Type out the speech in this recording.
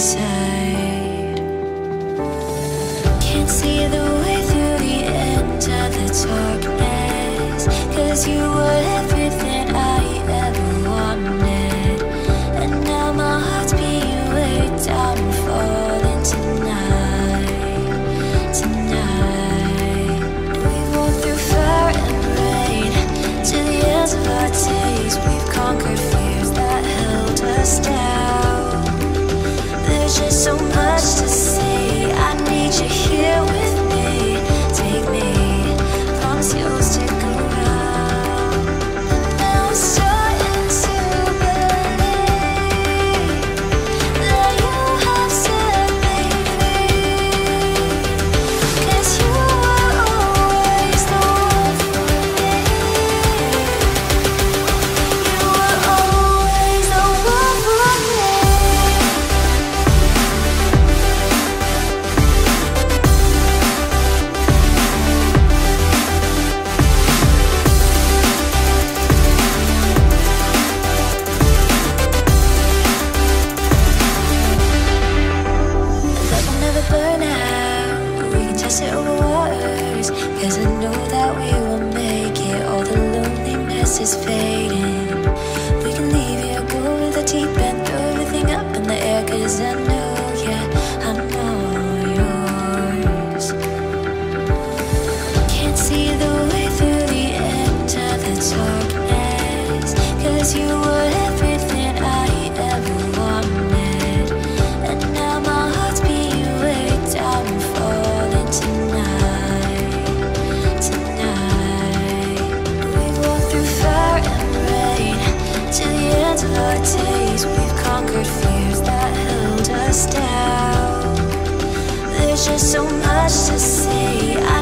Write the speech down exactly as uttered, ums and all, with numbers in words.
inside. Can't see the way through the end of the darkness, 'cause you were everything I ever wanted. And now my heart's being weighed down and falling tonight, tonight. We've walked through fire and rain to the ends of our days. We've conquered fears that held us down. There's just so much to say. I need you here with me. Take me, promise you'll stick around. And now I'm starting to believe that you have set me free. 'Cause you were always the one for me. You were always the one for me. Love will never burn out. We can test it over waters, 'cause I know that we will make it. All the loneliness is fading. We can leave here, go to the deep end, throw everything up in the air. 'Cause I know, yeah, I know yours. Can't see the way through the end of the darkness, 'cause you were everything I ever wanted. And now my heart's being weighed down and falling tonight, tonight. We've walked through fire and rain to the ends of our days. We've conquered fears that held us down. There's just so much to say. I